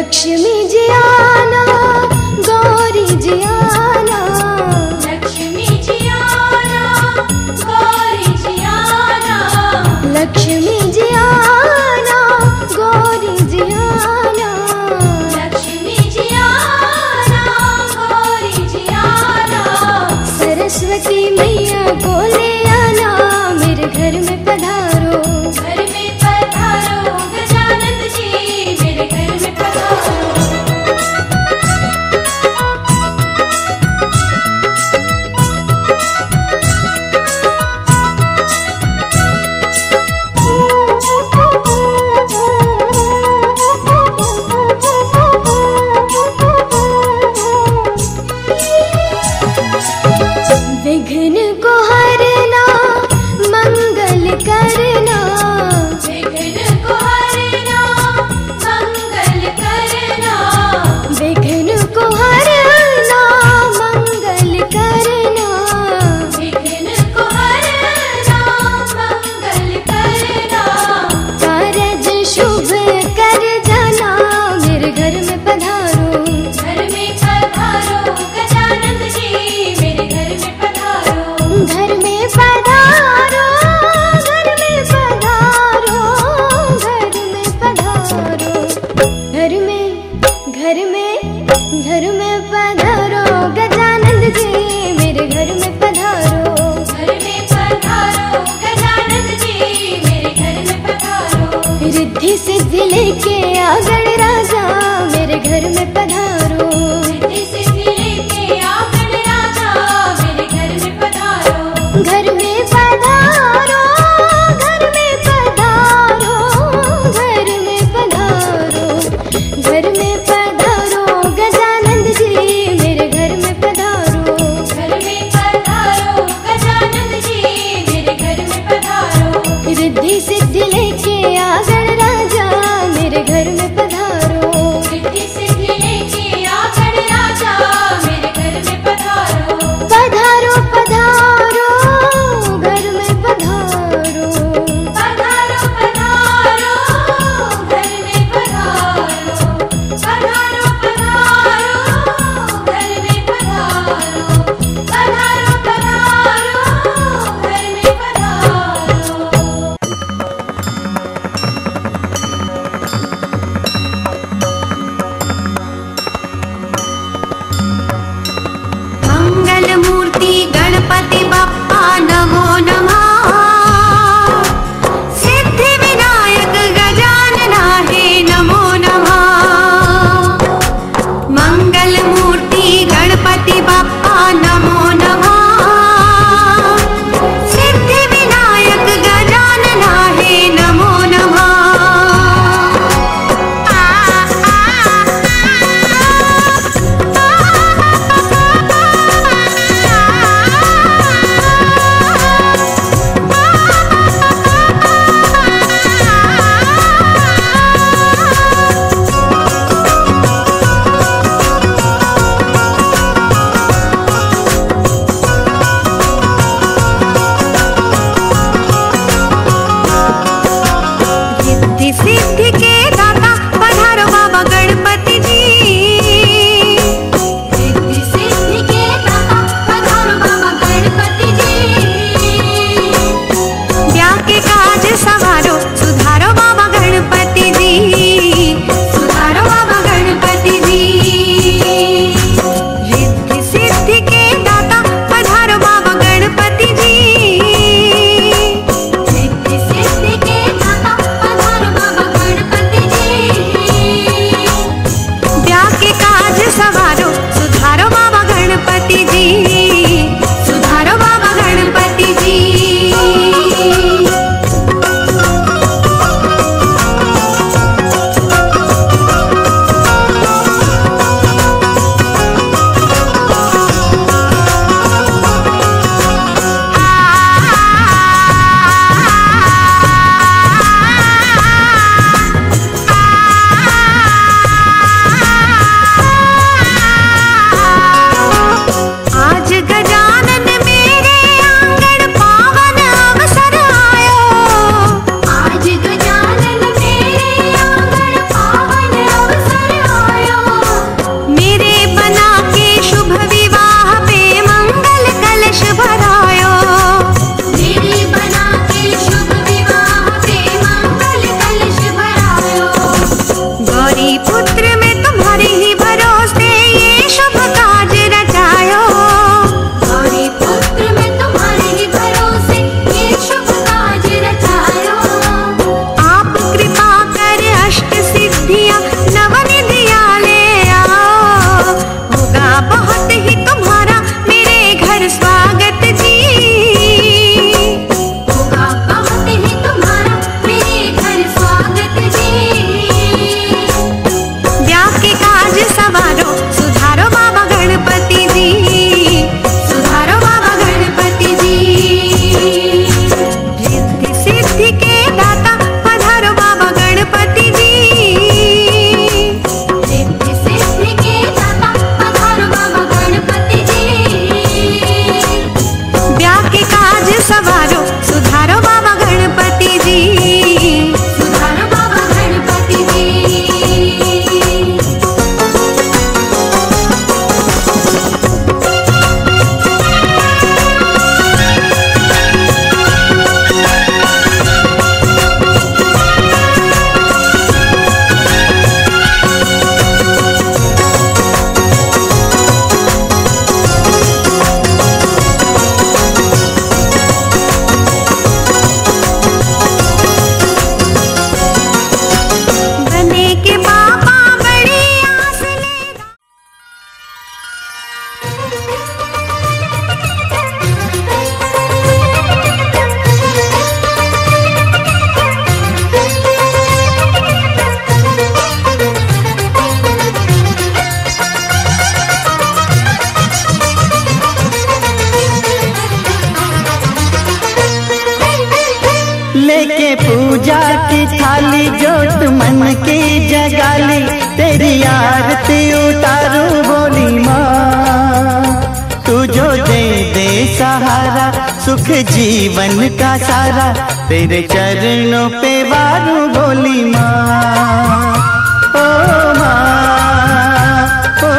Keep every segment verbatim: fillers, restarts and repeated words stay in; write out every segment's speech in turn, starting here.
लक्ष्मी जी आना, गौरी जी आना, लक्ष्मी जी आना, गौरी जी आना, लक्ष्मी जी आना, गौरी जी आना, लक्ष्मी जी आना, गौरी जी आना, सरस्वती मैया को ले आना, मेरे घर में पधारो, घर में पधारो गजानन जी, मेरे घर में पधारो। विघ्न को हरना, मंगल करना, विघ्न को हरना, मंगल करना, विघ्न को हरना, मंगल करना, विघ्न को हरना, मंगल करना, कारज शुभ कर जाना, मेरे घर में पधारो, घर में पधारो गजानन जी, मेरे घर में पधारो। घर में पधारो, घर में पधारो, घर में पधारो, घर में, घर में, घर में पधारो गजानन जी, मेरे घर में पधारो, घर में पधारो गजानन जी, मेरे घर में पधारो। रिद्धि सिद्धि लेके आ गणराजा, मेरे घर में पधारो, रिद्धि सिद्धि लेके आ गणराजा, मेरे घर में पधारो। घर में पधारो, घर में पधारो, घर में पधारो, घर में पधारो गजानन जी, मेरे घर में पधारो, घर में पधारो गजानन जी, मेरे घर में पधारो। रिद्धि सिद्धि लेके आ गणराजा, मेरे घर में पधारो, रिद्धि सिद्धि लेके आ गणराजा, मेरे घर में पधारो। पधारो पधारो, घर में पधारो, पधारो पधारो, घर में पधारो। पधारो पधारो, घर में पधारो। पधारो पधारो, घर में पधारो। तेरी आरती उतारूं बोली माँ। तू जो दे दे सहारा सुख जीवन का सारा, तेरे चरणों पे वारूं बोली माँ। ओ माँ, ओ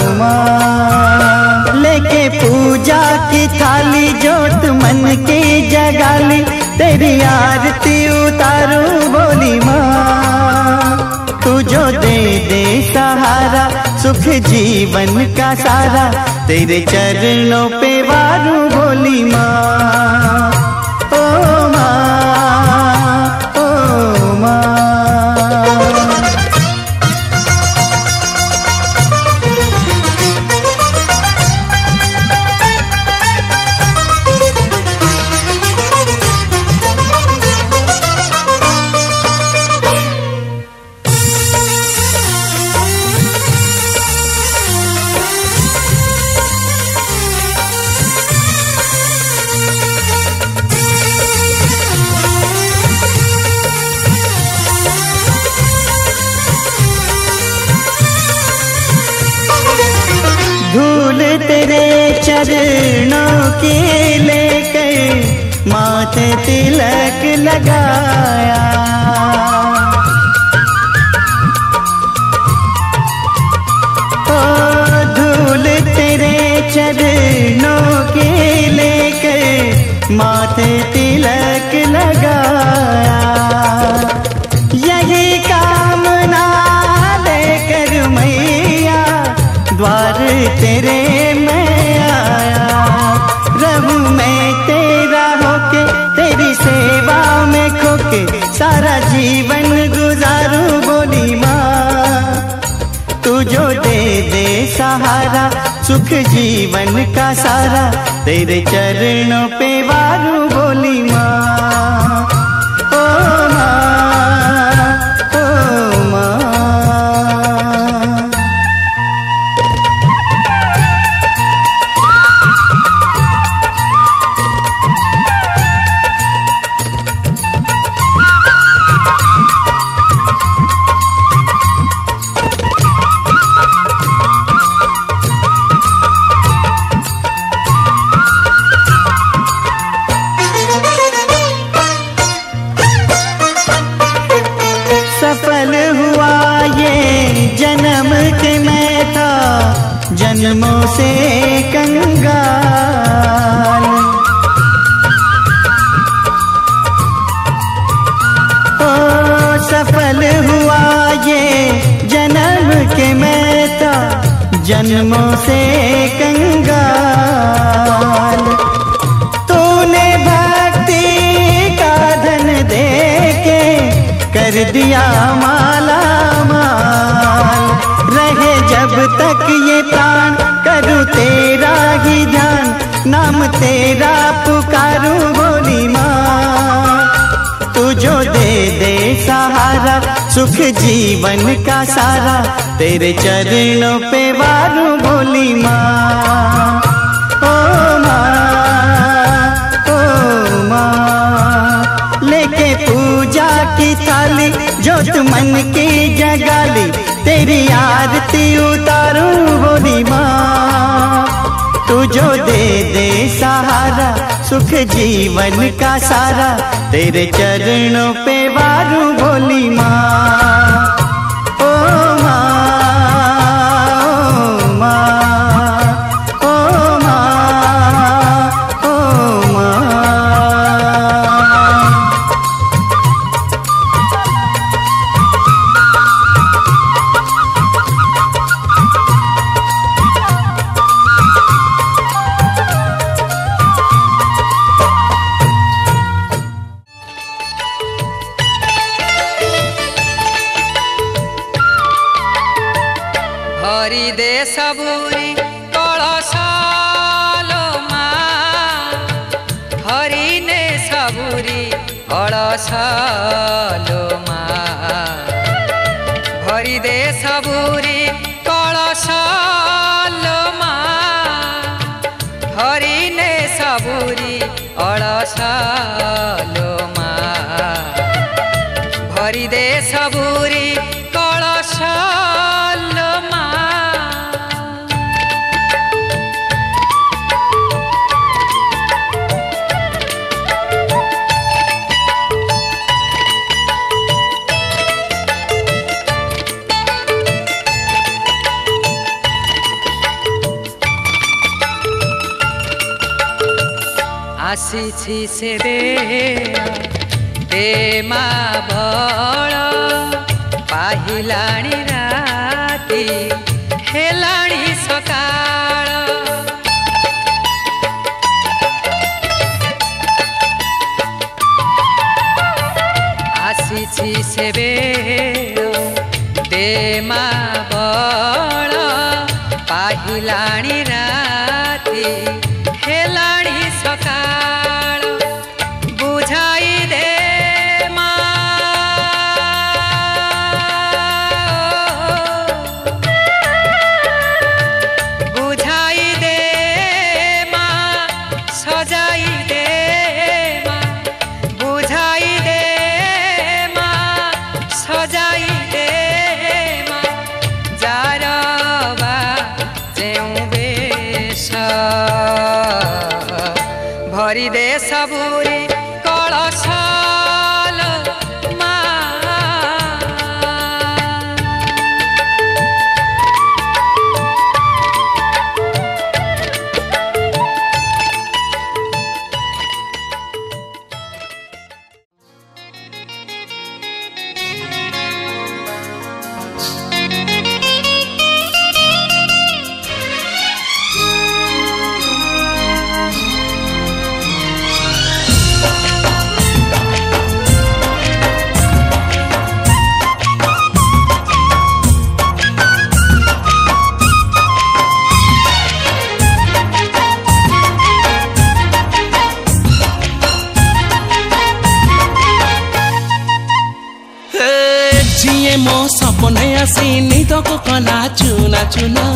माँ, लेके पूजा की थाली जोत मन की जगाली, तेरी आरती उतारूं बोली माँ। तू जो दे दे सहारा सुख जीवन का सारा, तेरे चरणों पे वारूं बोली माँ। ओ माँ, ओ माँ। धूल तेरे चरणों की लेकर माथे तिलक लगाया। ओ धूल तेरे चरणों की लेकर माथे तिलक लगाया। यही कामना लेकर मैया द्वार तेरे मैं आया। रहूं मैं तेरा होके तेरी सेवा में खोके, सारा जीवन गुजारूं बोली माँ। तू जो दे दे सहारा सुख जीवन का सारा, तेरे चरणों पे वारूं बोली माँ। ओ माँ, ओ माँ। सफल हुआ ये जन्म के मैं था जन्मों से कंगाल। ओ सफल हुआ ये जन्म के मैं था जन्मों से कंगाल। तूने भक्ति का धन दे के कर दिया माला माल। रहे जब तक ये प्राण करूं तेरा ही ध्यान, नाम तेरा पुकारूं बोली माँ। तू जो दे दे सहारा सुख जीवन का सारा, तेरे चरणों पे वारूं बोली माँ। ओ माँ, ओ माँ, लेके पूजा की थाली जोत मन की जगाली, तेरी आरती उतारूं बोली माँ। तू जो दे दे सहारा सुख जीवन का सारा, तेरे चरणों पे वारूं बोली माँ। ओ माँ, ओ माँ, ओ माँ, ओ माँ। हरि दे सबुरी कलशालो माँ, हरि ने सबुरी कलशालो माँ। हरि दे सबुरी कलशालो माँ, हरि ने सबुरी कलशालो माँ। भरि दे सबुरी कलशालो ଆସିଛି ସେବେ ପ୍ରେମା ବଳ ପାହିଲାଣି ରାତି ହେଲାଣି ସକାଳ ଆସିଛି ସେବେ ପ୍ରେମା ବଳ ପାହିଲାଣି ରାତି ହେଲାଣି ସକାଳ ବୁଝାଇ ଦେ ମା ବୁଝାଇ ଦେ ମା ସଜାଇ ଦେ ମା ବୁଝାଇ ଦେ ମା ସଜାଇ ଦେ ମା ଯାର ବା ଯେଉଁ ବେଶ ଭରି ଦେ ସବୁରି କଳସ ମା मो सपने आसी निदक कला चुना चुना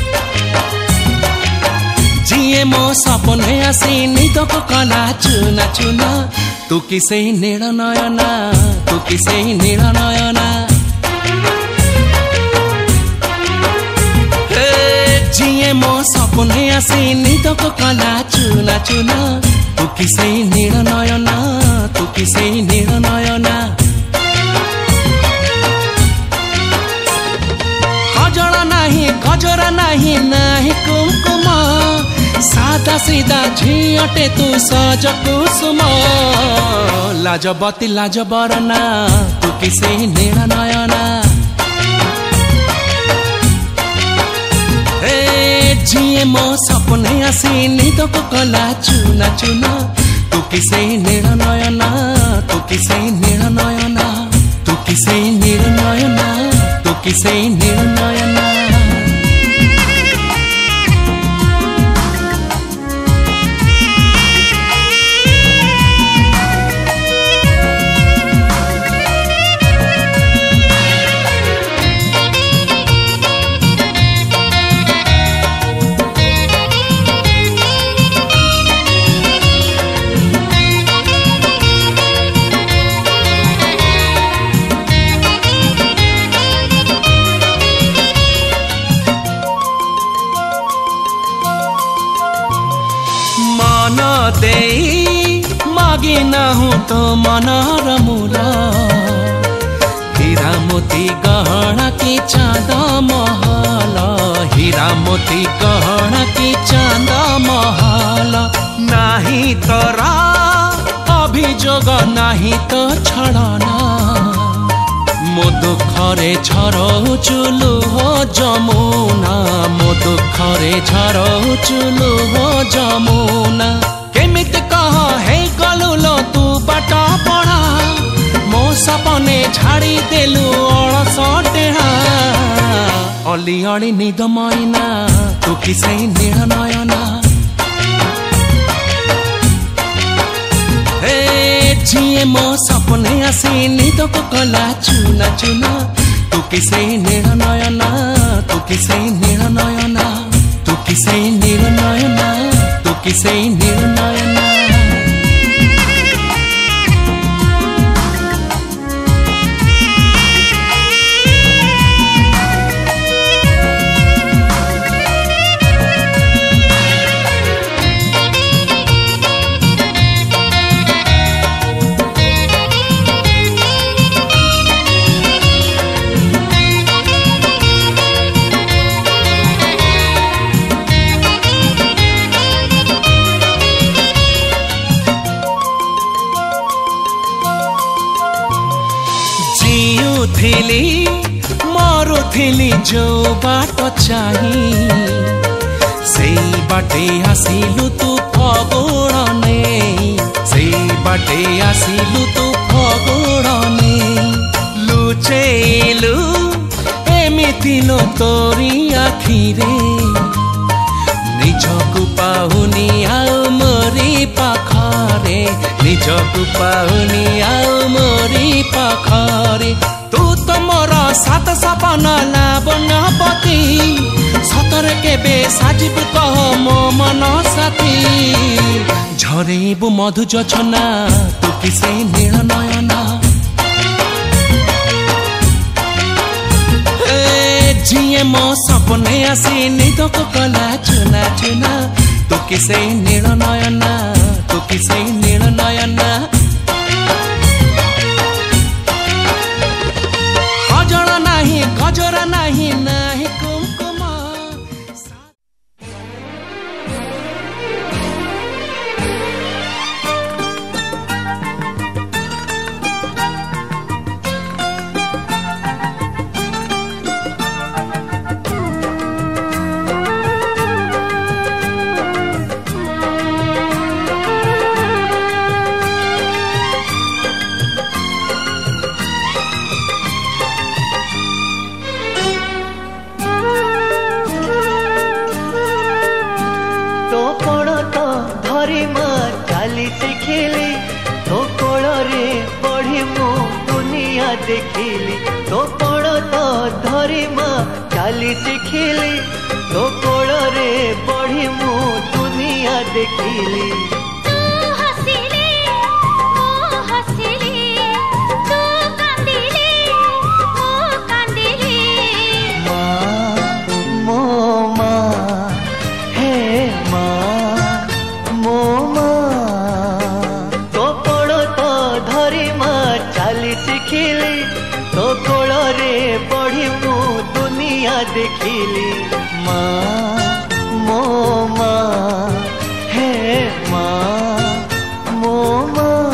जिए मो सपने आसी निदक कला चुना चुना तू किसे नील नयना तू किसे नील नयना जिए मो सपने आसी निदक कला चुना चुना तू किसे नील नयना तू किसे नील नयना गजरा नहीं गजरा नहीं नहीं कुमकुम सादा सीधा झीटे तू सज कुसुम लाजबती लाज बरना तू किसे नील नयना जिए मो सपने आसी निदक कला चुना चुना तू किसे नील नयना तू किसे नील नयना तू किसे नील नयना तू किसे नील नयना मागी नाहू तो मनर मूल हीरा मोती गहना की चांद महल हीरा मोती गहना की चांद महल नाही तोरा अभियोग नाही तो छड़ना मो दुखरे झरौचु लुह जमुना मो दुखरे झरौचु लुह जमुना केमित कह हे गलुलो तू बाट पढ़ा मो सपने झाड़ी देलु अलस टेढ़ा अली अली निद मैना तू किसे नील नयना जिए मो सपने आसी निदक कला चुना चुना तू किसे नील नयना तू किसे नील नयना तू किसे नील नयना तू किसे नील नयना जिउथिली मरुथिली जो बाट चाही से बाटे आसिलु तू फगोड़ने से बाटे आसिलु तू फगोड़ने लुचेलु एमिति लो तोरी आखिरे निजकु पाहुनी आउ मोरी पाखरे निजकु पाहुनी आउ मोरी पाखरे तू तो मोर सात सपना लाबनपति सतरे केबे साजिबु कह मो मन साथी झरेबु मधु जोछना तू किसे नील नयना जिए मो सपने आसी निदक कला चुना चुना तू किसे नील नयना तू किसे नील नयना गजरा नाही गजरा नाही नाही कुमकुम देखिली तो पड़ तो धरी माँ चाली शिखिली तो कोड़ रे बढ़ी मु दुनिया देखिली देखिली माँ मो माँ हे माँ मो माँ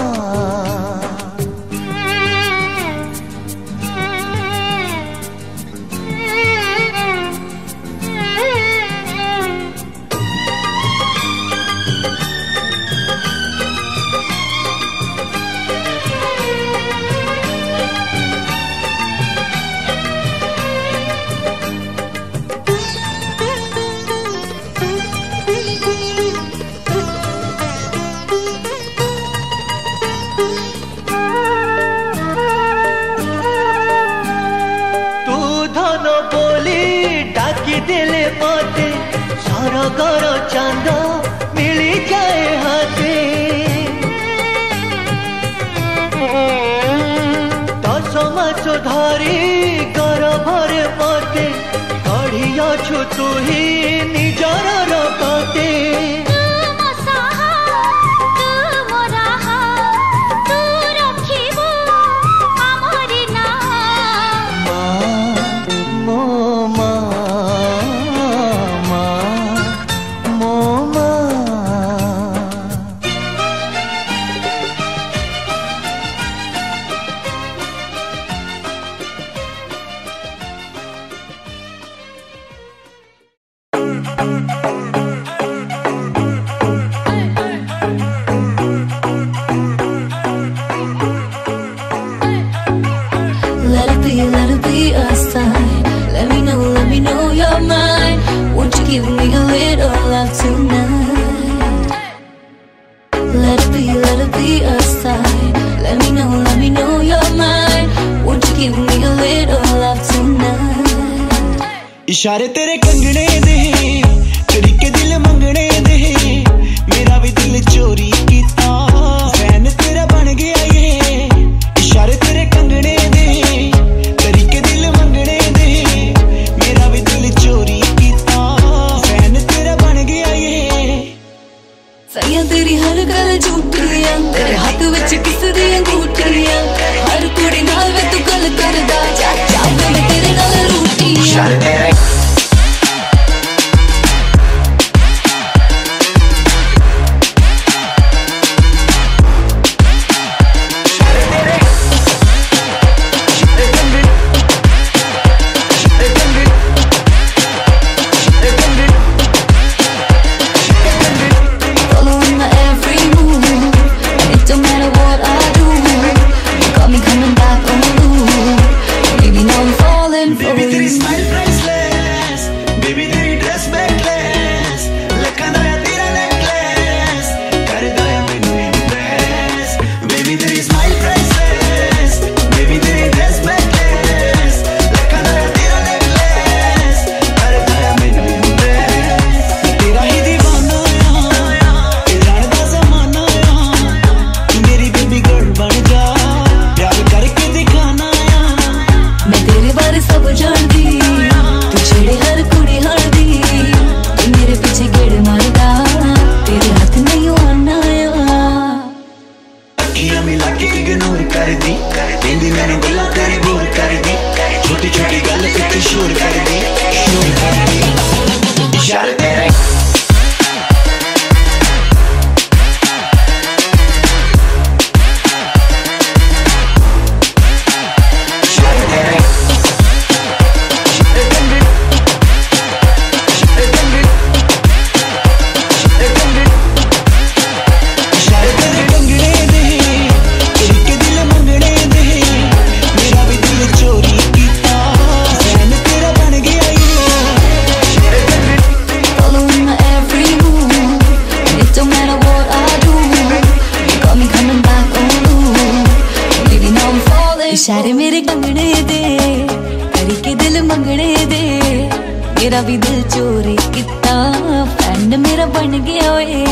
दिले मते सरगर चांद मिली जाए हाथे दस मास धरी गर्भरे मते कढ़ियाछु तू ही निजर रखते Give me a little love tonight. Let it be, let it be a sign. Let me know, let me know you're mine. Won't you give me a little love tonight? इशारे तेरे कंगने दे तरीके दिल मंगने दे मेरा भी दिल चोरी कीता फैन तेरा बन गया ये इशारे तेरे कंगने दे तरीके दिल मंगने दे मेरा भी दिल चोरी सैया तेरी हर गल झूठियां तेरे हाथ विच किस दी अंगूठियां हर कुड़ी नाल वे तू गल करदा जा जा मैं तेरे नाल रूठियां गल्ला तेरी बोर कर दी छोटी छोटी गल पिछे शोर कर दी शोर कर दी इशारे तेरे इशारे मेरे कंगने दे करके दिल मंगने दे मेरा भी दिल चोरी किता फ्रेंड मेरा बन गया ओए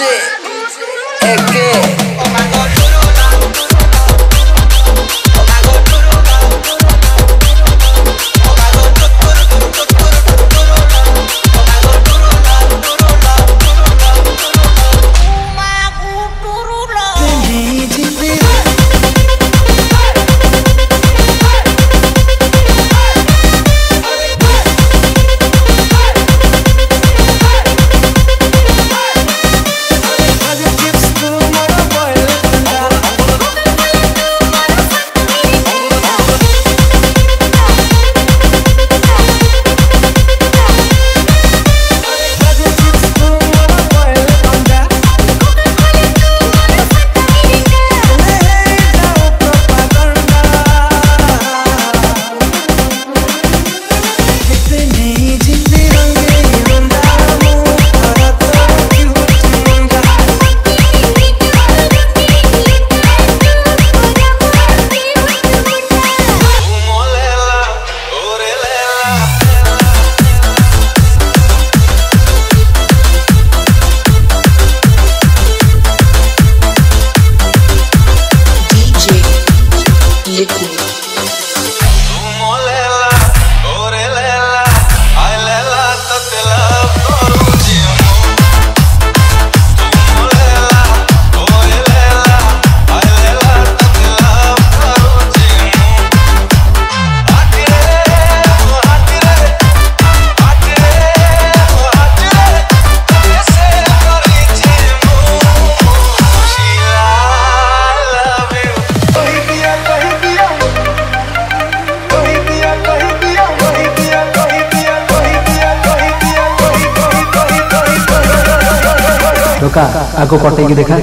टोका आगो कटे देखा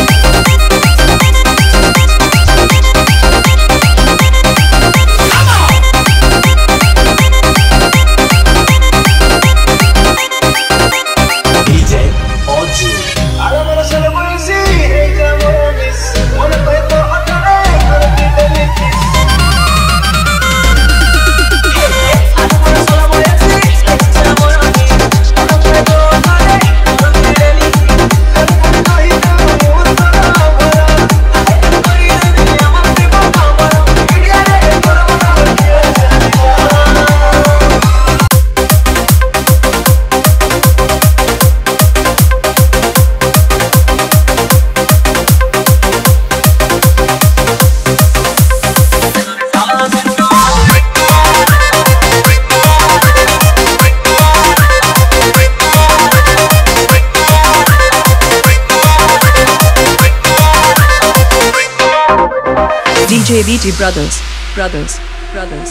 D J V T Brothers, Brothers, Brothers,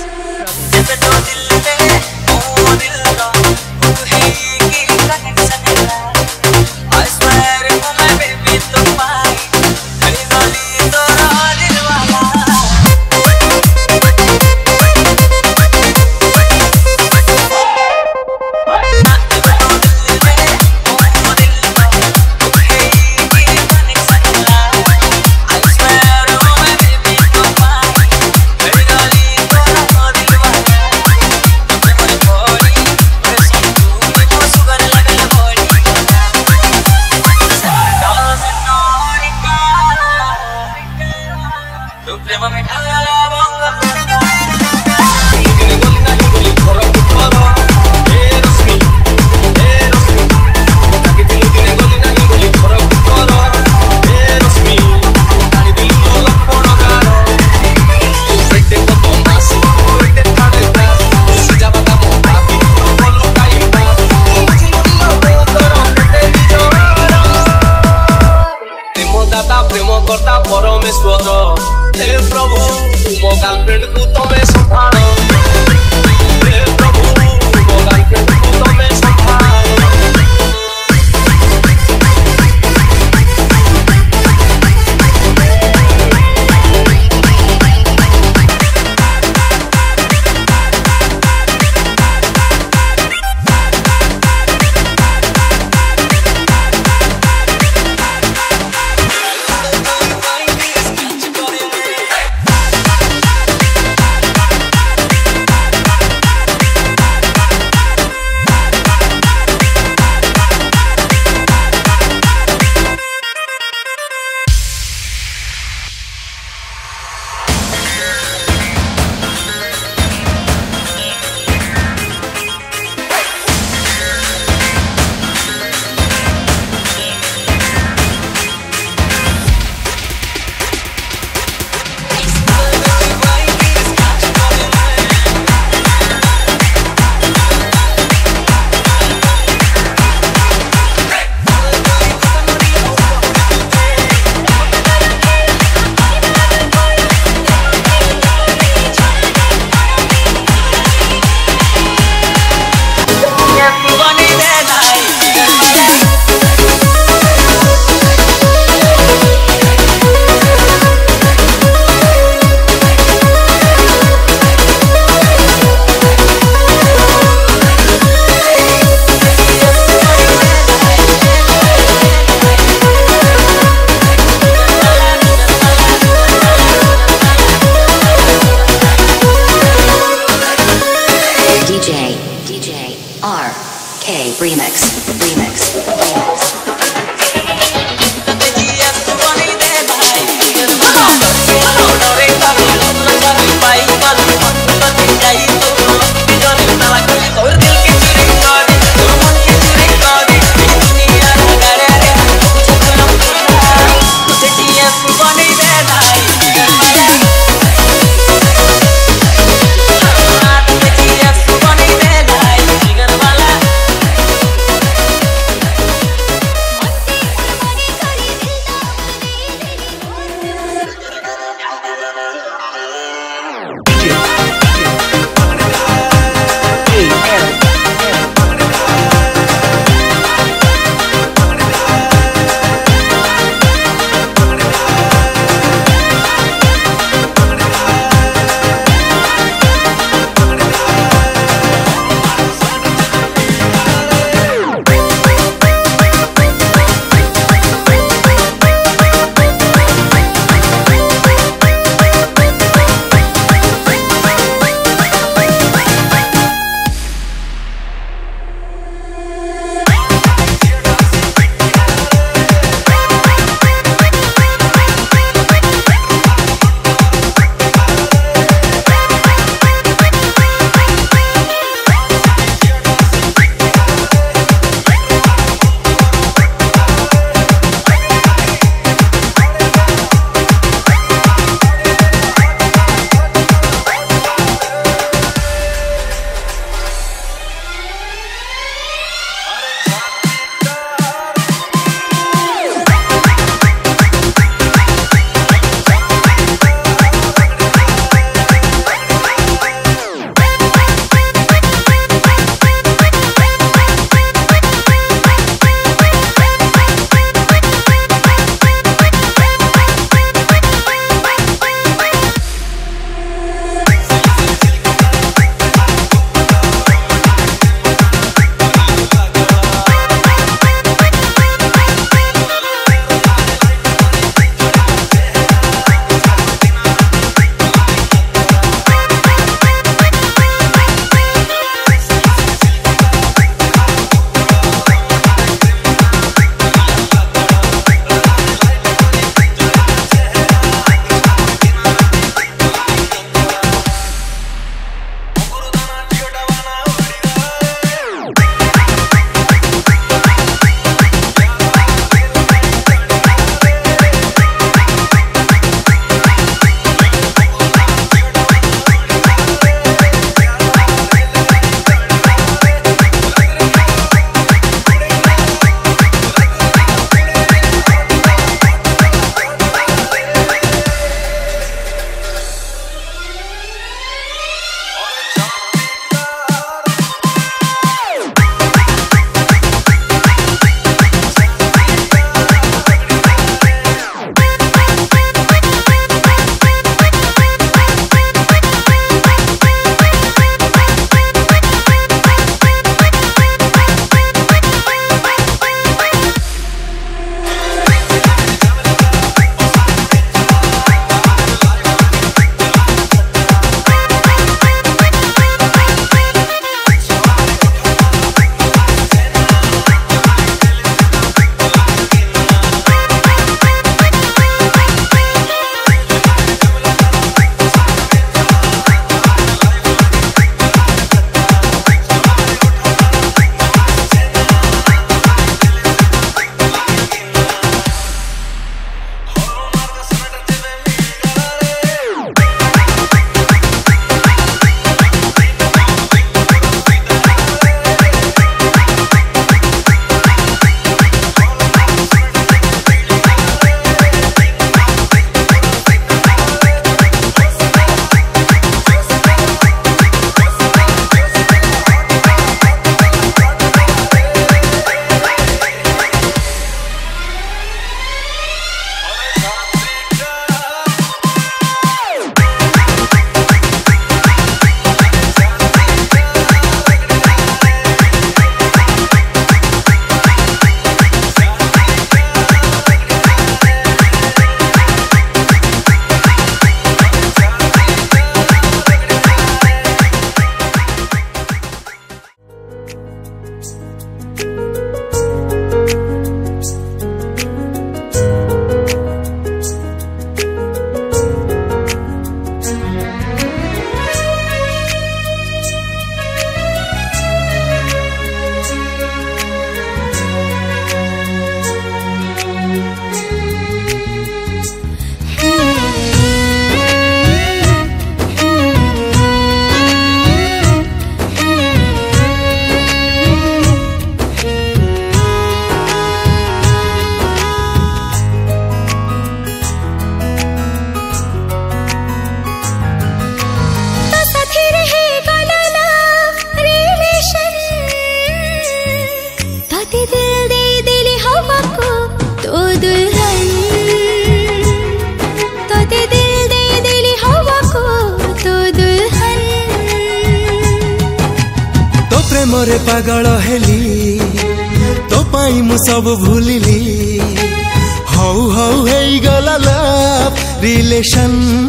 बोले पागल हेली तो पाई मु सब भूलिली हौ हौ हे गला लव रिलेशन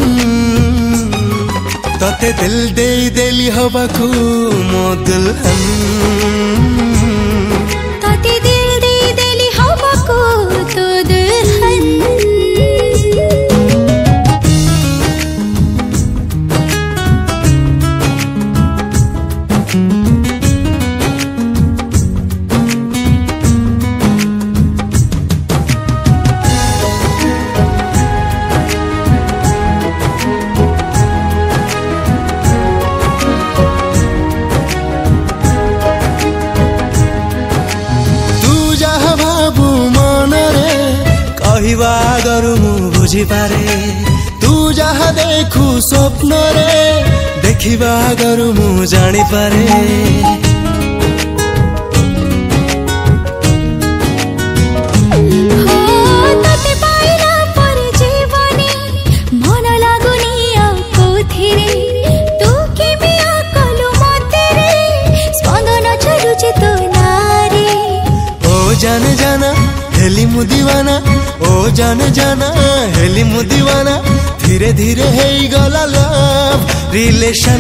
तते दिल दे देली हवाकू मो दुल्हन तते दिल दे देली हवाकू तो दुल्हन बुझीपारे तू जहा देखू स्वप्न रे देखिबा आगरु मु जानी पारे जाने जाना हेली मु दीवाना ओ जाने जाना हेली मु दीवाना धीरे धीरे हे गला लव रिलेशन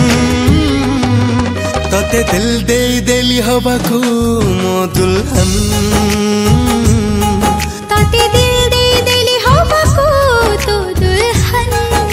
तते दिल दे देली हवाकू मो दुल्हन तते दिल दे देली हवाकू तो दुल्हन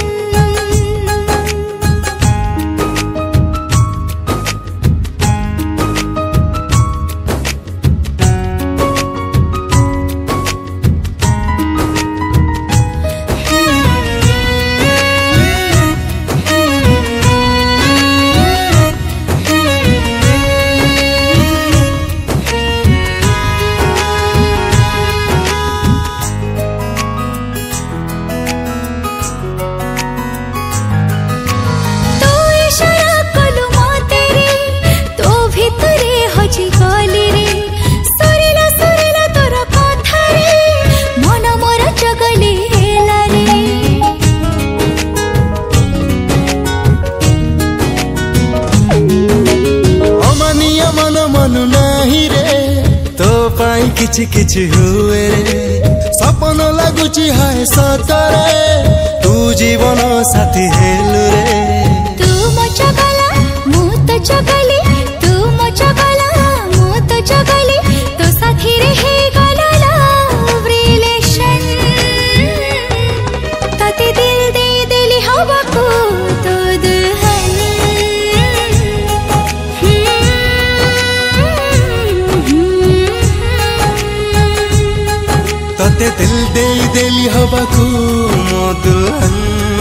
किछि किछि हुए रे सपन लगुची हाय सतरे तू जीवन साथी हेलु रे तू मो चगला मु तो चगली तू मो चगला मु तो चगली तो साथी रे हे गला लव रिलेशन तते दिल दे देली हवाकू तो दुल्हन तते दिल दे देली हवाकू मो दुल्हन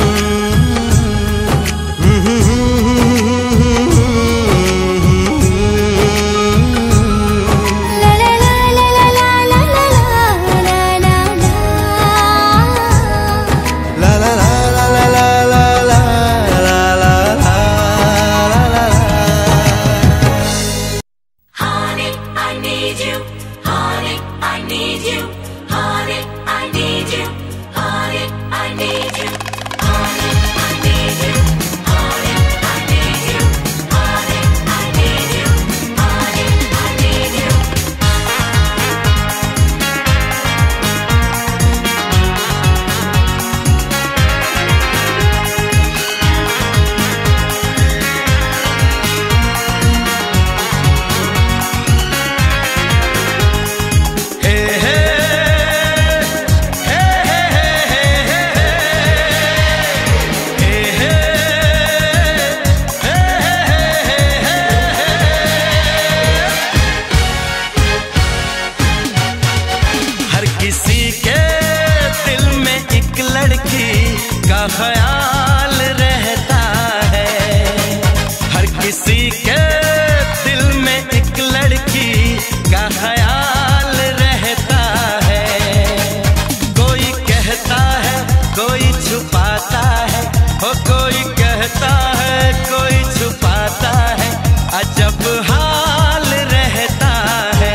ख्याल रहता है हर किसी के दिल में एक लड़की का ख्याल रहता है कोई कहता है कोई छुपाता है हो कोई कहता है कोई छुपाता है अजब हाल रहता है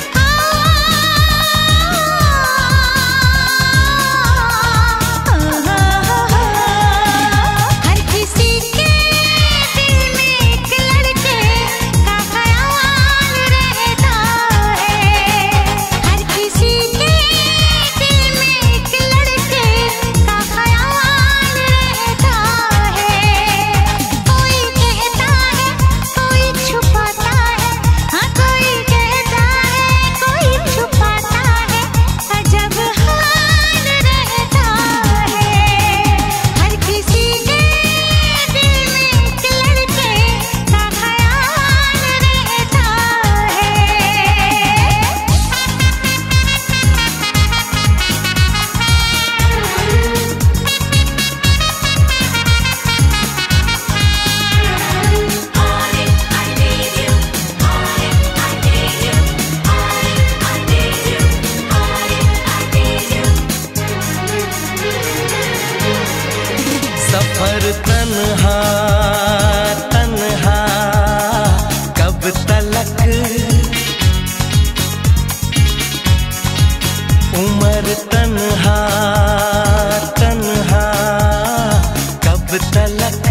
आ पर तन्हा तन्हा कब तलक,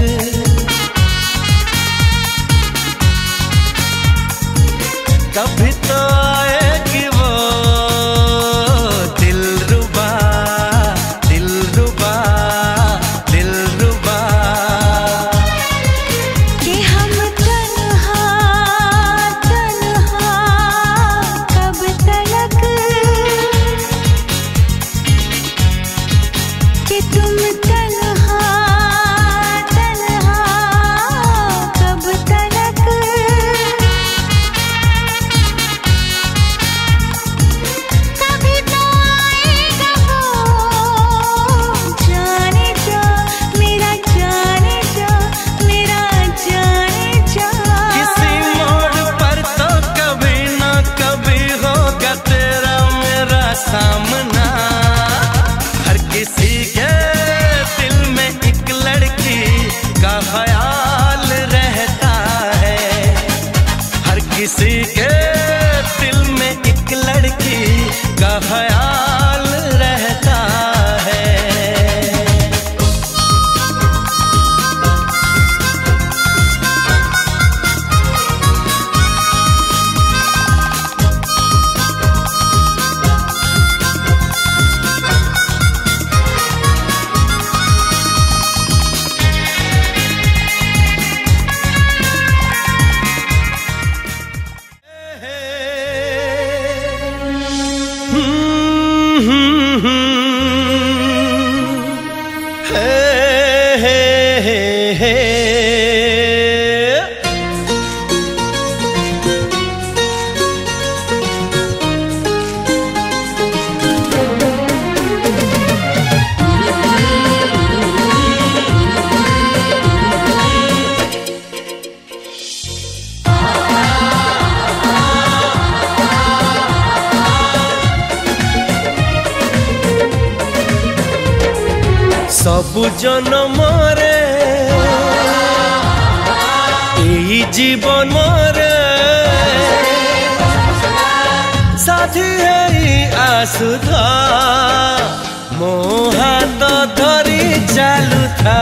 कभी तो आएगी वो दिलरुबा दिलरुबा दिलरुबा कि हम तन्हा तन्हा कब तलक, कि तुम तन्हा तन्हा कब तलक। कभी तो आएगा वो जाने जा मेरा जाने जा मेरा जाने जा। किसी मोड़ पर तो कभी ना कभी होगा तेरा मेरा सामना। हर किसी के दिल में एक लड़की का ख्याल रहता है, हर किसी के दिल में एक लड़की का ख्याल रहता है। सबु जनमरे एई जीवन रे साथी हेई आसुथा मो हाथ धरी चालुथा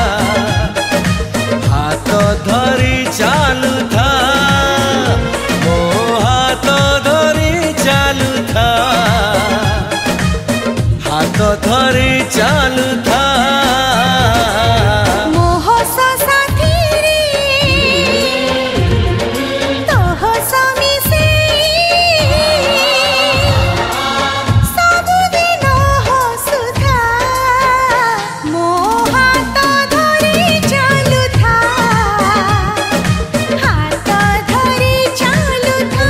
हाथ धरी चालुथा मो हाथ धरी चालुथा हाथ धरी चालुथा मोह सा साथी रे तोह समी से सबुदिन हसुथा मोह हाथ धरी चालुथा हाथ धरी चालुथा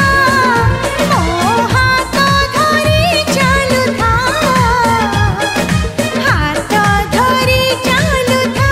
मोह हाथ धरी चालुथा हाथ धरी चालुथा।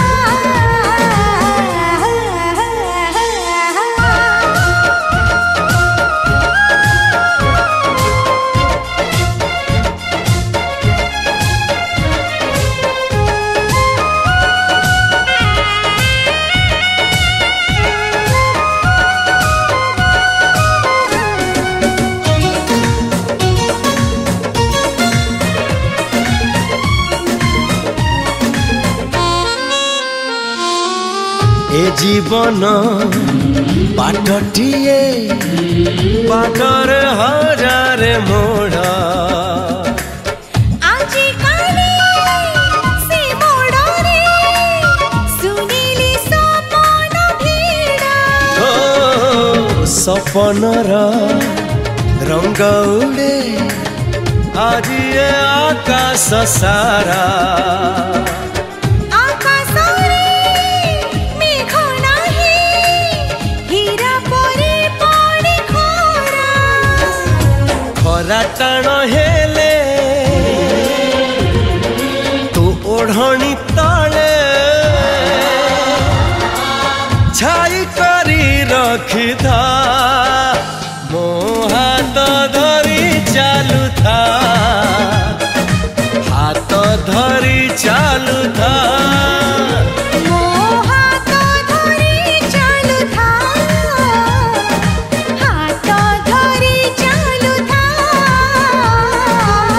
ए जीवन बाटटिए बाटर हजार मोड़ आजी काली से मोड़रे सुनीली सपन भीड़ा ओ सपनर रंग उड़े आज ये आकाश सारा टाण हेले तू ओढ़णी तले छाई करी रखिथा मो हाथ धरी चालुथा हाथ धरी चालुथा हाथ धरी चालुथा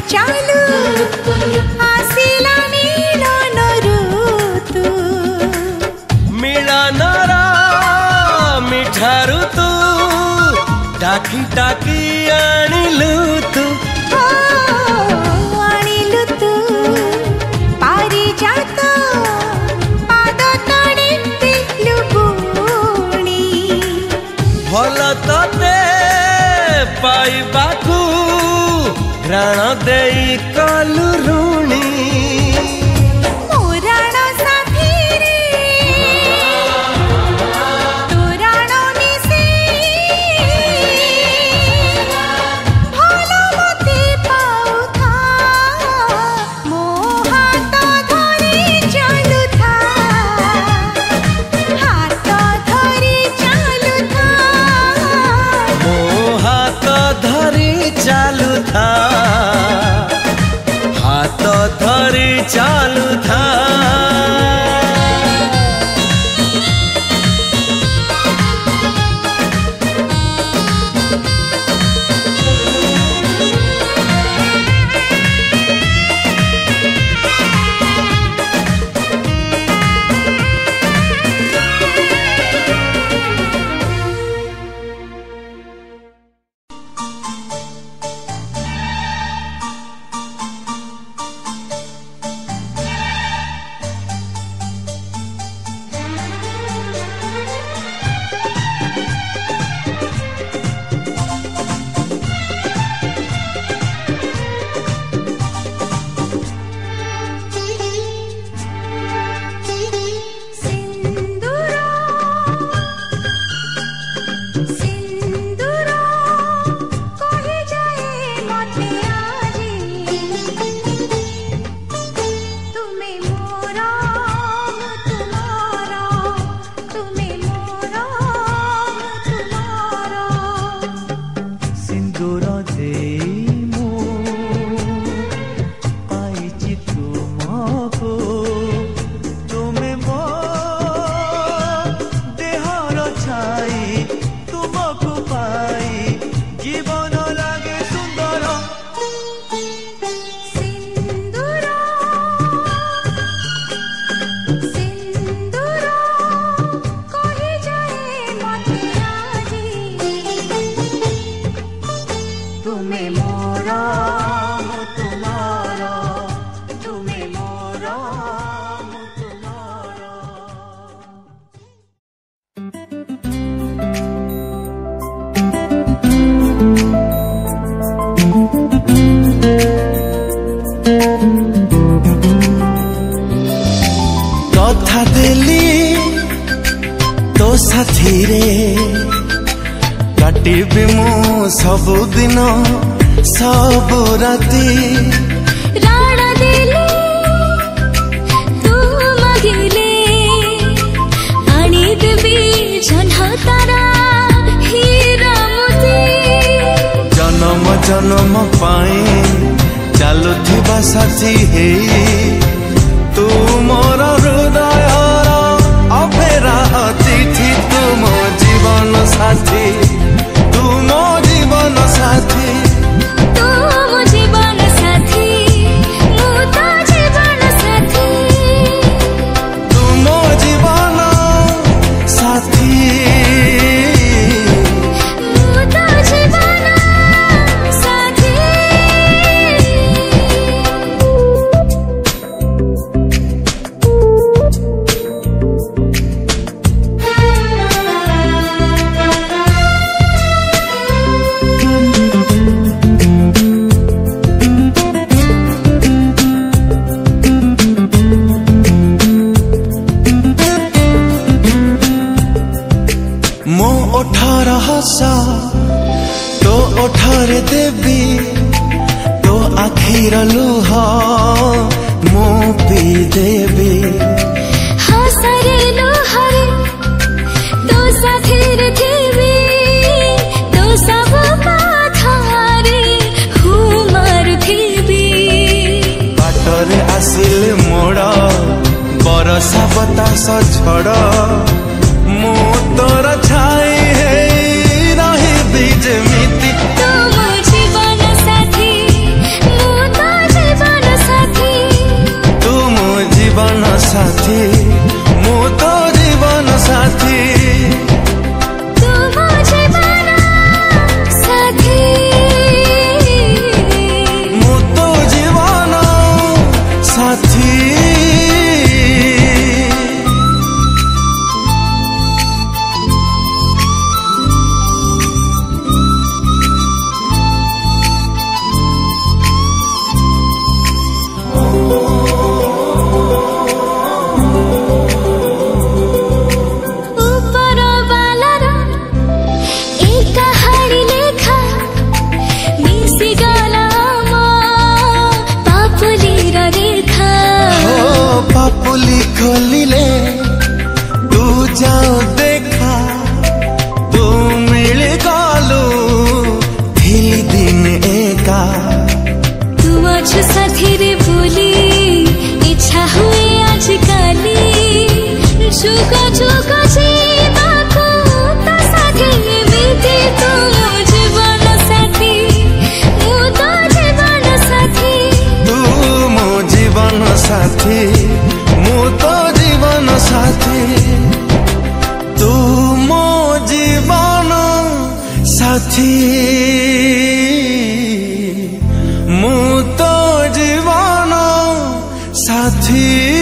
चालू आसिला मिलन ऋतु मिलनर मिठा ऋतु डाकी डाकी आनिलु तू आनिलु तू पारिजात पाद तळे दिलु गुणी भल तते पाइबाकू घ्राण देई कलु ऋणी मोराण साथी रे तोराण मिसेई भल मते पाउथा मो हात धरि चालुथा हात धरि चालुथा मो हाथ धरी चालू था हाथ धरी चालू था कथा देली तो साथी रे काटिबी मु सबुदिन सब राती राण देले तू मगिले आनी देवी जन्ह तारा हीरा मोती जन्म जन्म पाए चालुथिबा साथी हे तू मोर हृदय अफेरा अतिथि तू मो जीवन साथी तू मो जीवन साथी तू मो जीवन साथी मु तो जीवन साथी तू मो जीवन साथी मु तो जीवन साथी मो ओठार हसा तो ओठारे देवी तो आखिर लुह मो पी देवी हसरे लोहरे तो साथीर देवी तो सब कथारे हुमार देवी बाटरे आसिले मोड़ बरसा बतास झड़ मु तोर छाई है रही बीज मिति तुम जीवन साथी मु तो जीवन साथी मु तो जीवन साथी तू मो जीवन साथी मु तो जीवन साथी ऊपर वालार ए कहानी लेखा मिसी गला मो पापुलीर रेखा ओ पापुली खोलिले तू जाओ देखा तू मिल गलु थिली दिन एका तू अछु साथी रे बोली इच्छा हुए आजकाली जुग जुग जीवाको ता साथी एमिति तू मो जीवन साथी मु तो जीवन साथी तू मो जीवन साथी मु तो जीवन साथी तू मो जीवन साथी मु तो जीवन साथी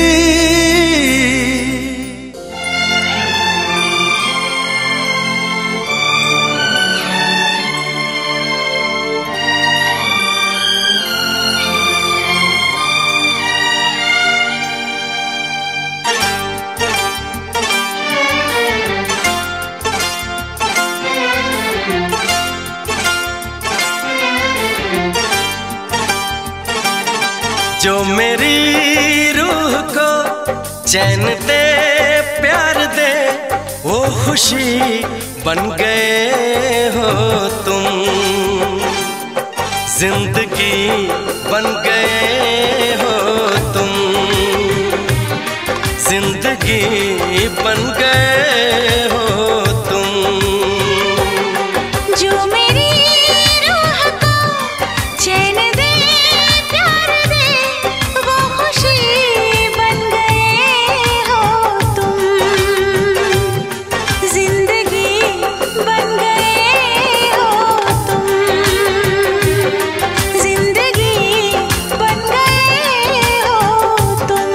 जो मेरी रूह को चैन दे प्यार दे वो खुशी बन गए हो तुम जिंदगी बन गए हो तुम जिंदगी बन गए हो तुम जो मेरी रूह को चैन दे प्यार दे वो खुशी बन गए हो तुम जिंदगी बन गए हो तुम जिंदगी बन गए हो तुम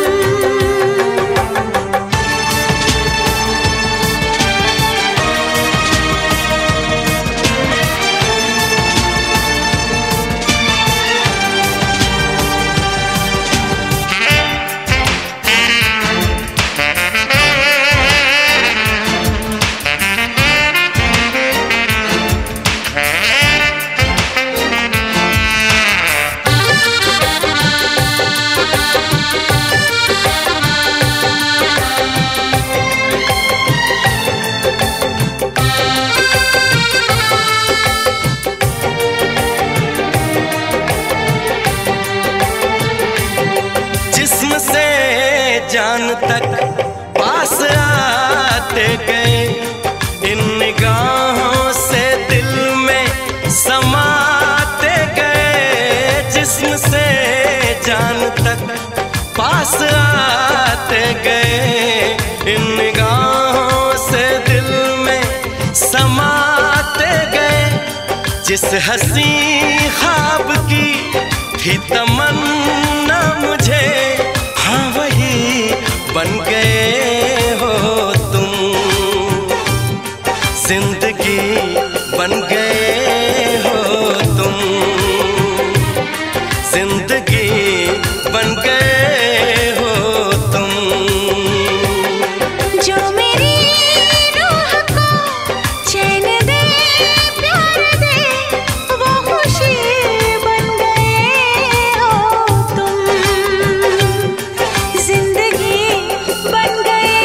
जिस्म से जान तक पास आते गए इन निगाहों से दिल में समाते गए जिस्म से जान तक पास आते गए इन निगाहों से दिल में समाते गए जिस हंसी ख्वाब की थी तमन्ना मुझे हाँ वही बन गए हो तुम जिंदगी बन गए हो तुम जिंदगी बन गए हो तुम जो मेरी रूह को चैन दे प्यार दे वो खुशी बन गए हो तुम जिंदगी बन गए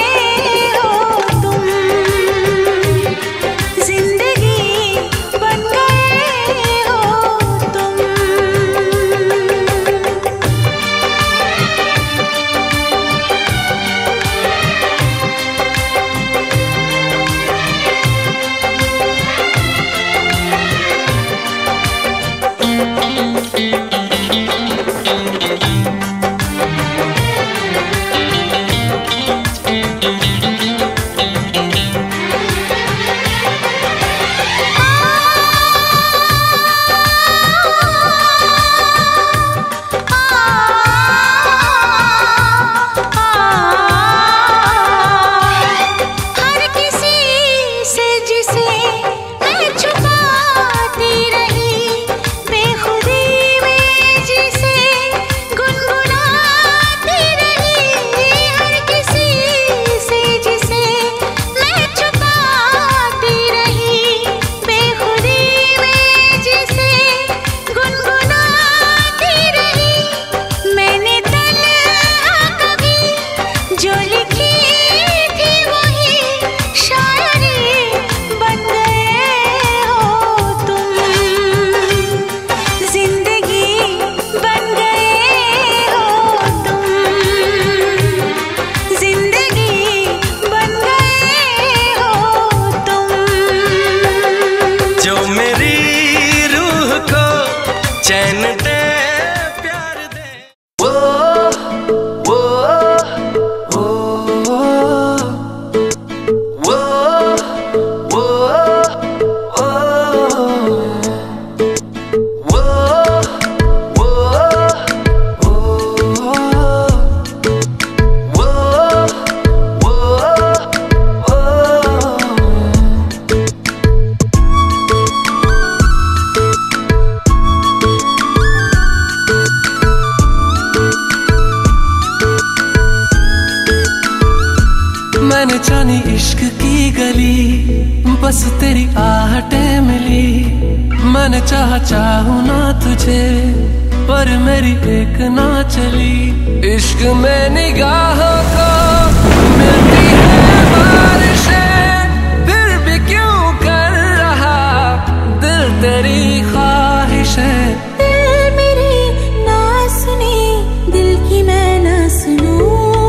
मैंने जानी इश्क की गली, बस तेरी आहटें मिली। मैंने चाहा चाहूं ना तुझे, पर मेरी एक ना चली। इश्क में निगाहों को मिलती है बारिशें, फिर भी क्यों कर रहा दिल तेरी ख्वाहिशें। दिल मेरी ना सुने, दिल की मैं ना सुनूं।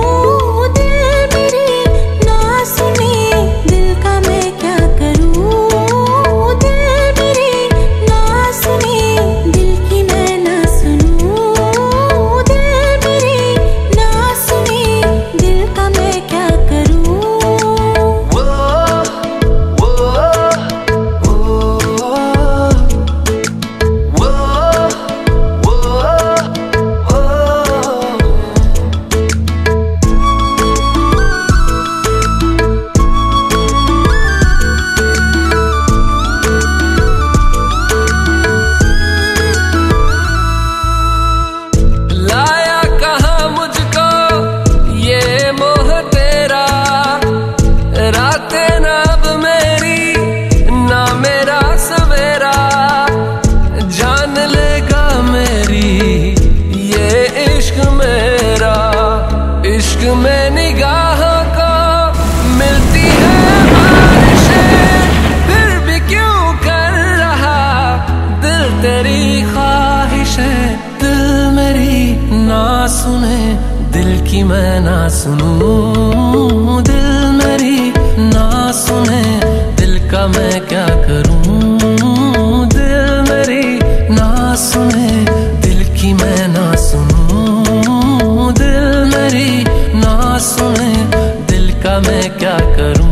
मैं ना सुनूं, दिल मेरी ना सुने, दिल का मैं क्या करूं। दिल मेरी ना सुने, दिल की मैं ना सुनूं। दिल मेरी ना सुने, दिल का मैं क्या करूं।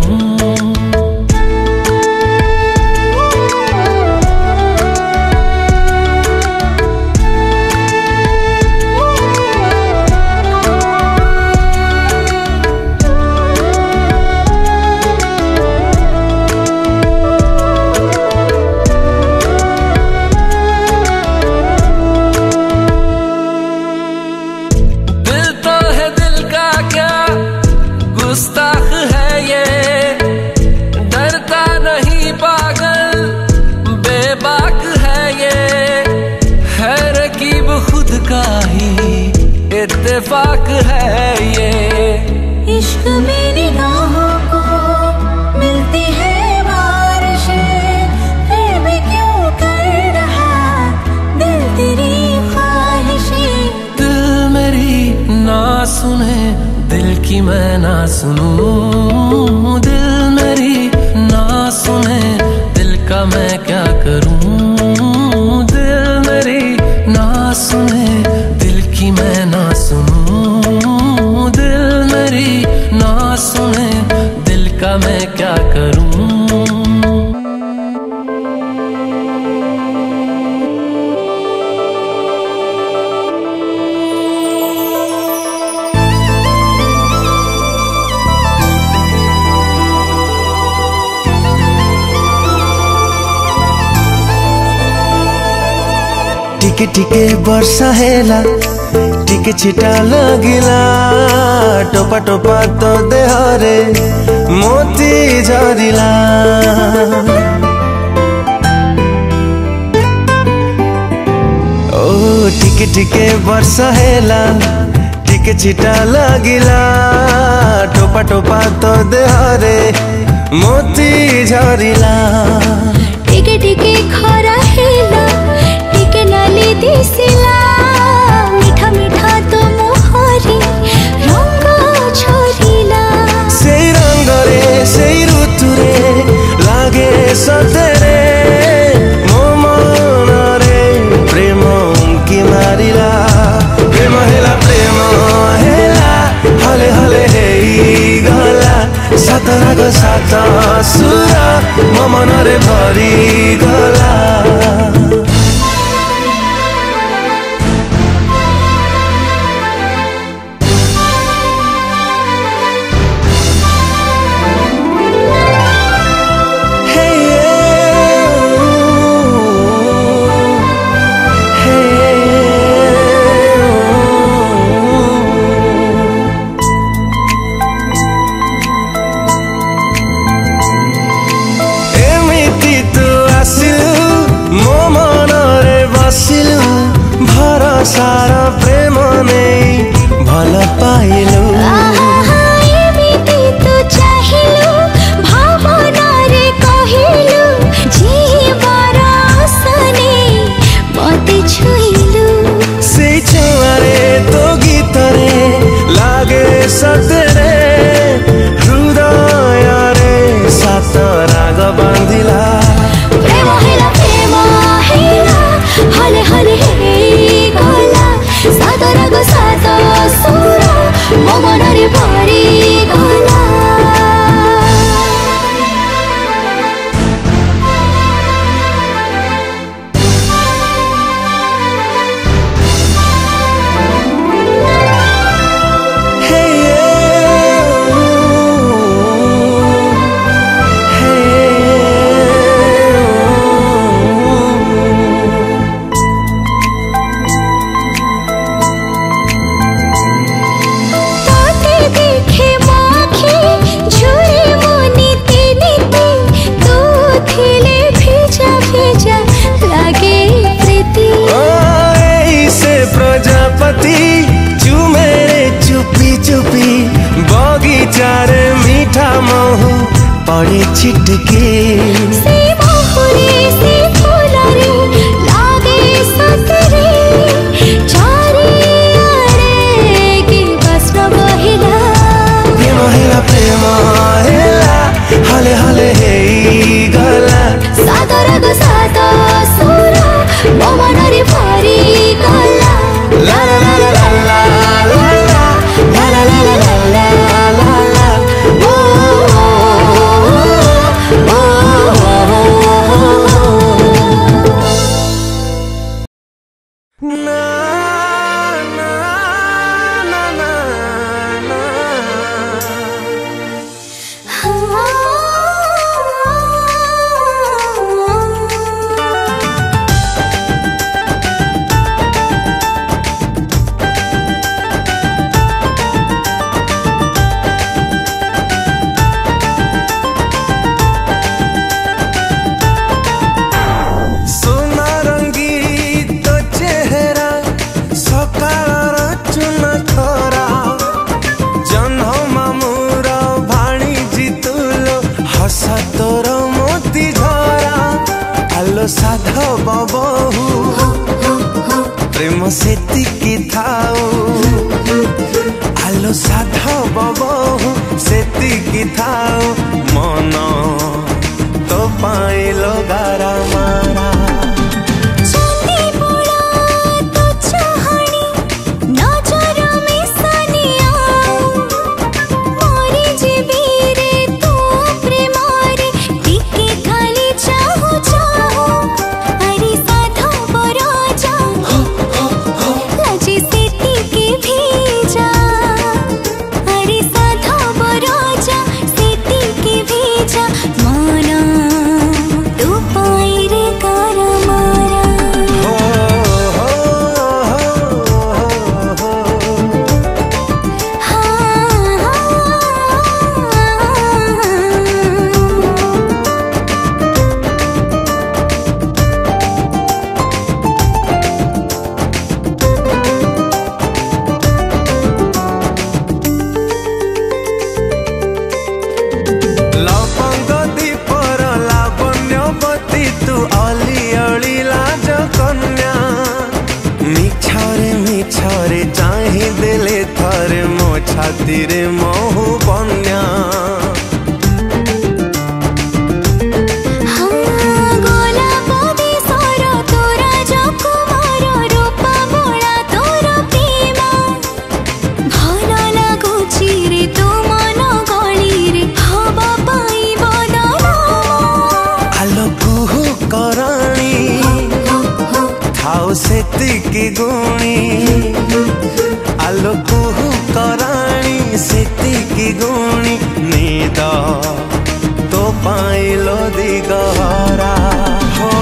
इत्तेफाक है ये, इश्क में निगाहों को मिलती है बारिशें, फिर भी क्यों कर रहा दिल तेरी ख्वाहिशें। दिल मेरी ना सुने, दिल की मैं ना सुनूं। दिल मेरी ना सुने, दिल का मैं क्या करूं। दिल मेरी ना सुने, दिल की मैं ना सुनूं। दिल मेरी ना सुने, दिल का मैं क्या करूं। टिके टिके वर्षा हेला, टिके छिटा लगिला। टोपा टोपा तो देहरे मोती झरिला। ओ टिके टिके वर्षा हेला, टिके छिटा लगिला। टोपा टोपा तो देहरे मोती झरिला। टिके टिके खरा हेला, टिके नाली दिसिला। मिठा मिठा तो मोहरी रंग छोरिला। सेई रंग रे सेई ऋतु रे लागे सतेरे। मो मन रे प्रेम की मारिला। प्रेम हेला प्रेम हेला, हले हले हेई गला। सतराग सात सुर मो मन रे भरी गला। ସାର ପ୍ରେମ ନେଇ ଭଲ ପାଇଲୁ। ଏମିତି ତୁ ଚାହିଁଲୁ ଭାବନାରେ କହିଲୁ ଜୀବନ ଆଶା ନେଇ ମତେ ଛୁଇଁଲୁ। ସେଇ ଛୁଆରେ ତୋ ଗୀତରେ ଲାଗେ ସତରେ ହୃଦୟରେ ସାତ ରାଗ ବାନ୍ଧିଲା। ପ୍ରେମ ହେଲା ପ୍ରେମ ହେଲା ହଲେ ହଲେ ହେଇଗଲା ସାତ ରାଗ ସାତ ସୁର ମୋ ମନରେ ଭରିଗଲା। चुमेरे चुपी चुपी बगीचारे मीठा महू पड़े छिटके से मोहरे से फुलरे लागे सतरे चारे आरे की बस न बहिला प्रेम हेला प्रेम हेला हले हले हेई गला सात राग सात सुर मो मनरे भरी गला ला ला ला ला ला ला ला ला ला ला ला ला ला ओ ना ना ना ना ना साधा बाबू प्रेम सेतिकी थाऊ आलो साधा बाबू सेतिकी थाऊ मन तो पाइलो गारा मारा छातीरे महू बन्या सेतिकी गुणी आलो कुहू कराणी सेतिकी गुणी नीद तो पाइलो दिगहरा हो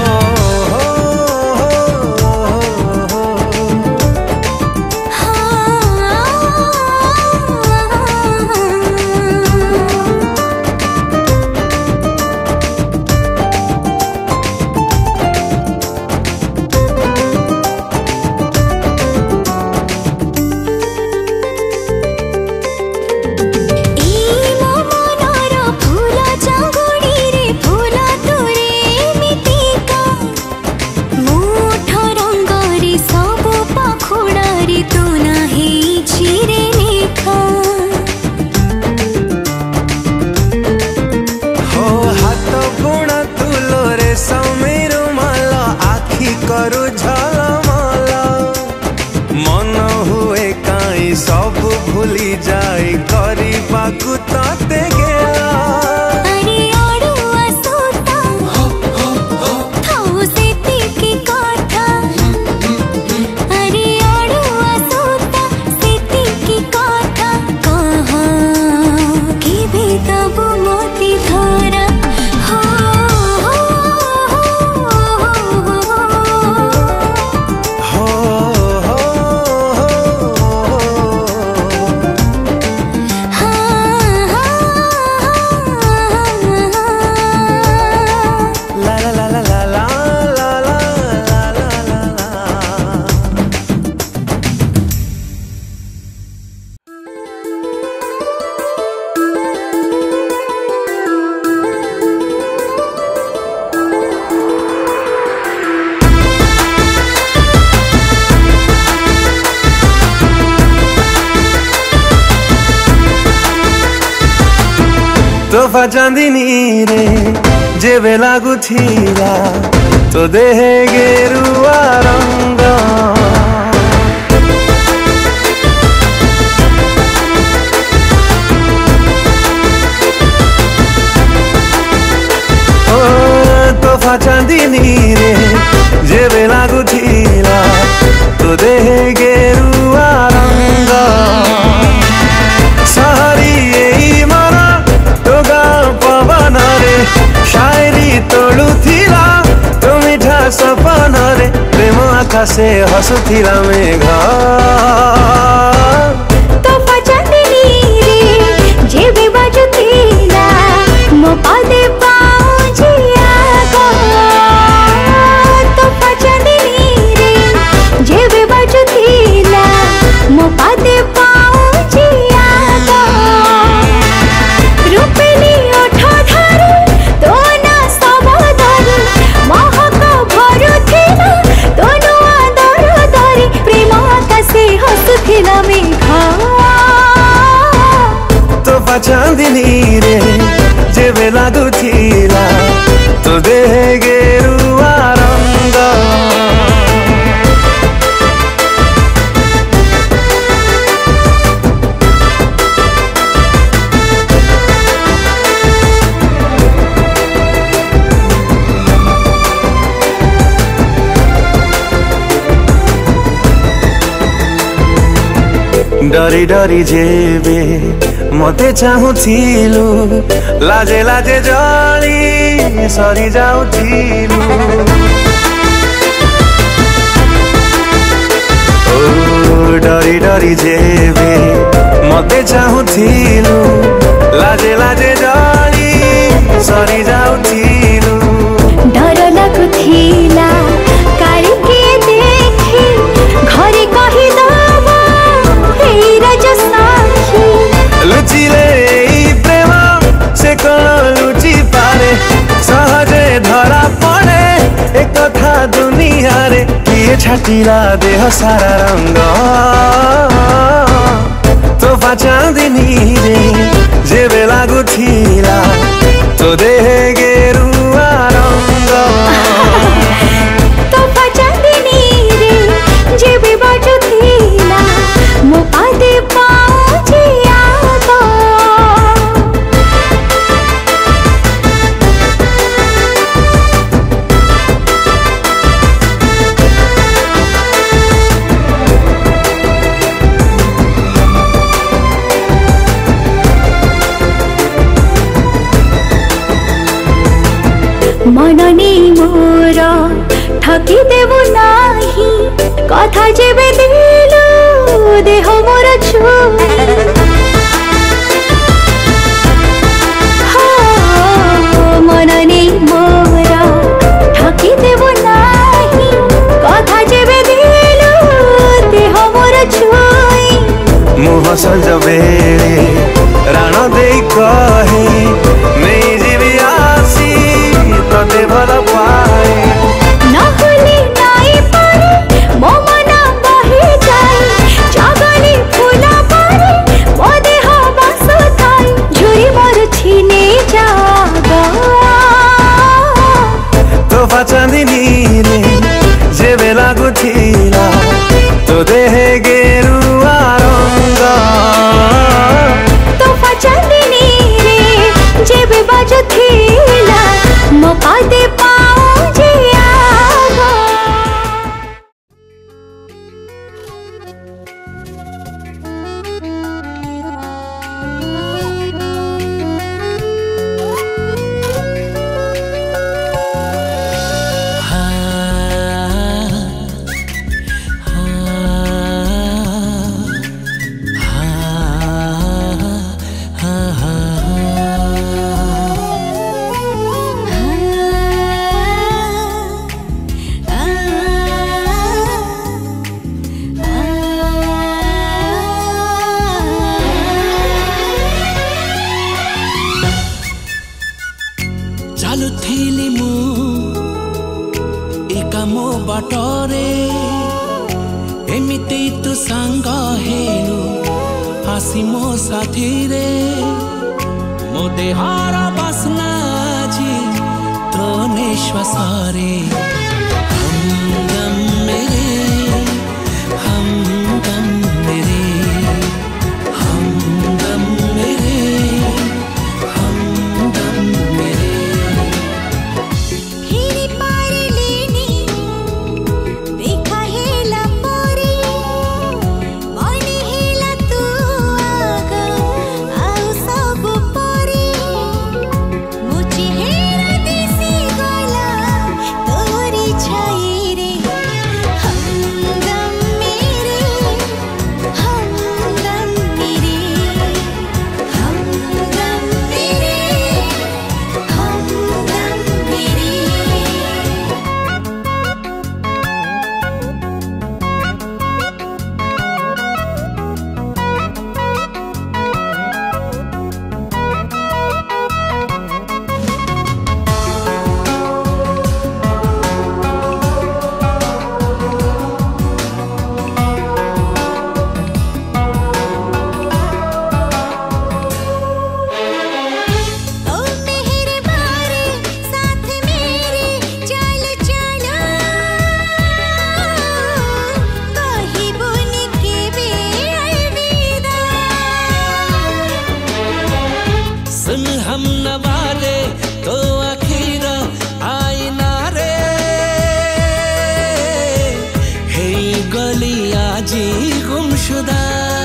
तोहफा चांदनी रे जेबे लागुथिला तो देह गेरुआ रंग तोहफा चांदनी रे जेबे लागुथिला तो देह गेरुआ रंग सहरी एई मरा टोगा पवन रे शायरी तोड़ुथिला तो मिठा सपन रे प्रेम आकाशे हसुथिला मेघ तोहफा चांदनी रे जेबे बाजुथिला मो पादे पाउजिया गो तोहफा चांदनी रे जेबे बाजुथिला मो पादे पाउजिया गो रूपेली ओठ धरे तो ना सब धरे महक भरुथिला तो नुआ दर धरे प्रेम आकाशे हसुथिला मेघ तोहफा चांदनी रे जेबे लागुथिला तो देह गेरुआ रंग डरी डरी जेबे मते चाहुथिलु लाजे लाजे जली सरी जाउथिलु ओ डरी डरी जेबे मते चाहुथिलु लाजे लाजे जली सरी जाउथिलु डर लागुथिला काली के देखी घरे कहि दबा हे राज साखी लुचिले ई प्रेम से कौन लुचि पारे सहजे धरा पड़े एक कथा दुनिया रे किए छाटिला देह सारा रंग तोहफा चांदनी रे जेबे लागुथिला तो देह गेरुआ रंग तोहफा चांदनी रे जेबे बाजुथिला मो पादे पाउजिया गो मननी मोर ठकी देबु नाही कथा जेबे दिलु देह मोर छुई मननी मोर ठकी देबु नाही कथा जेबे दिलु देह मोर छुई मुह सजबे राण दे कहे नहीं जीवी आसी तते भल पाए नहुली नाई पारे मो मन बहि जाई जगनी फूला पारे मो देह बास थाई झुरी मोर छिने जागा तोहफा चांदनी रे जेबे लागुथिला तो देह गेरुआ रंग तोहफा चांदनी रे जेबे बाजुथिला मो पादे पाउजिया गो ଚାଲୁଥିଲି ମୁଁ ଏକା ମୋ ବାଟରେ ଏମିତି ତୁ ସାଙ୍ଗ ହେଲୁ ଆସି ମୋ ସାଥିରେ ମୋ देहार बासना जी तो निश्वासारे हमदम मेरे हमदम मेरे हमदम मेरे हमदम मेरे हिरी पारी लेनी देखा हेला पोरी मने हेला तू आगा आउ सब पोरी मुझे हेरा दिसी गला तोरी छाई रे हमदम मेरे हमदम मेरे हमदम मेरे हमदम मेरे ओ मेरे बारे साथ मेरे चल चलो कहीं बुन के बे अलविदा सुन हम नवाले तो आखिर आईना रे हे गली आजी गुमशुदा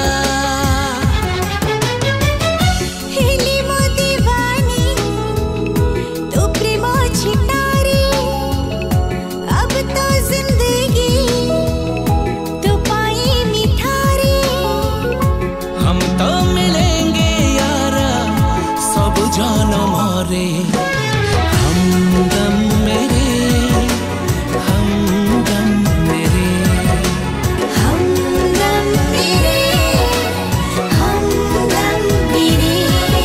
हिली मो दीवानी तू प्रेम छितारी अब तो जिंदगी तू पाई मिठारी हम तो मिलेंगे यारा सब जन्म रे हमदम मेरे हमदम मेरे हमदम मेरे हमदम मेरे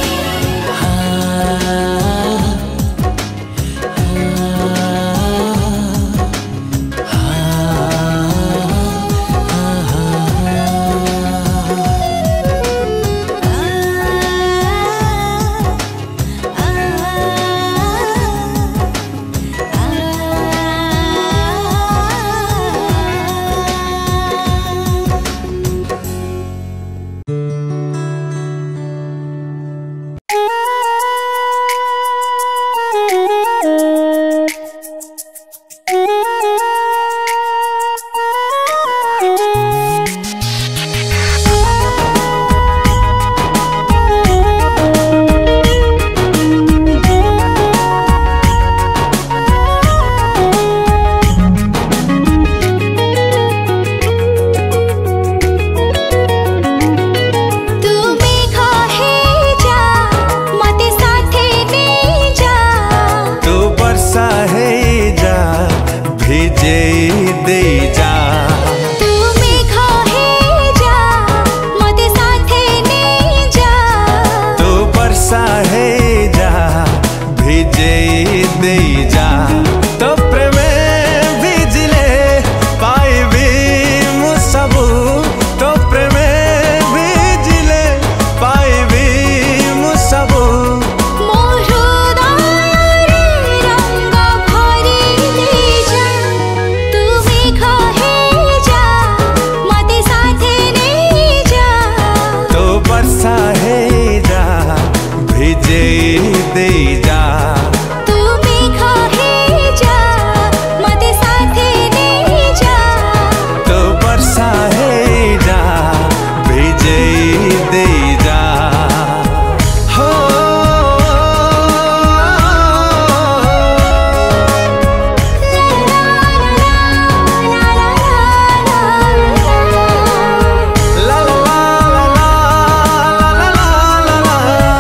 तू मेघा हे जा मते साथे ने जा तू वर्षा है जा भेजे दे जा तू मेघा हे जा मते साथे ने जा तू वर्षा है जा भेजे दे जा तो प्रेम भिजले पाइबी मु सबू तो प्रेम भिजले पाइबी मु सबू मोर हृदयरे रंग भरी दे जा तू मेघा हे जा मते साथे ने जा तो वर्षा है जा भेजे दे जा तू मेघा हे जा मते साथे ने जा तो वर्षा है जा भेजे दे जा हो ला ला ला ला ला ला ला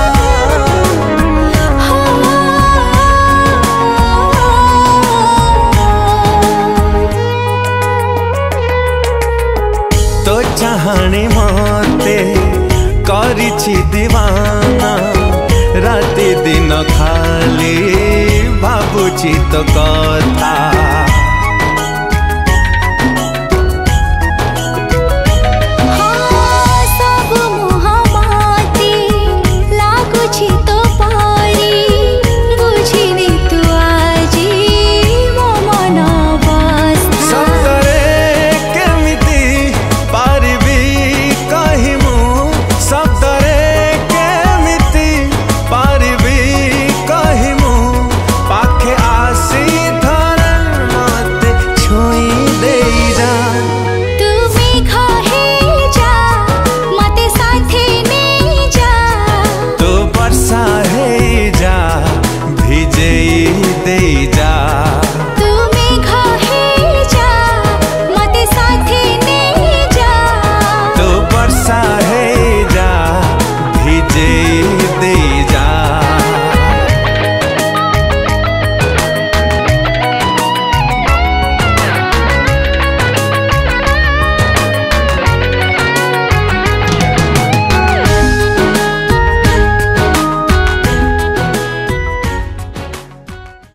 तो चाहणी मते करिछि दीवाना राति दिन खाली भाबुछि तो कथा